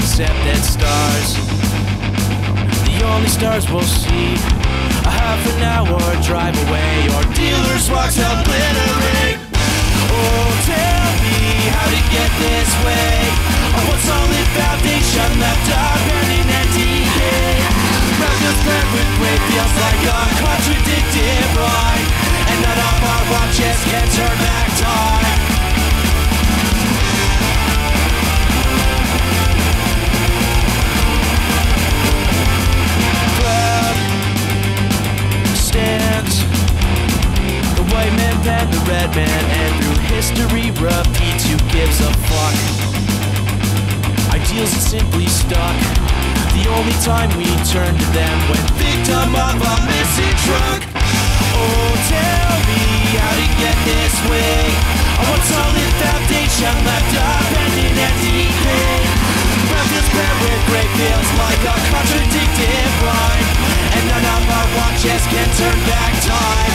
except that stars, the only stars we'll see. A half an hour drive away, our dealer's walks out glittering. Oh, tell me how to get this way. On what solid foundation left abandoned and decayed. Roundels squared with great feels like a contradicted rhyme, and none of our watches can turn back time. Cloud stands, the white man and the red man, and through history repeats who gives a fuck. Ideals are simply stuck. The only time we turn to them when victim of a missing truck. Oh, tell me how to get this way. On what solid foundation left abandoned and decayed. Roundels square with great feels like a contradicted rhyme, and none of our watches can turn back time.